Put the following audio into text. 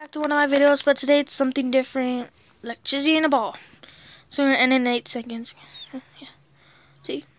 Back to one of my videos, but today it's something different. Electricity in a ball. So we're gonna end in 8 seconds. Yeah. See?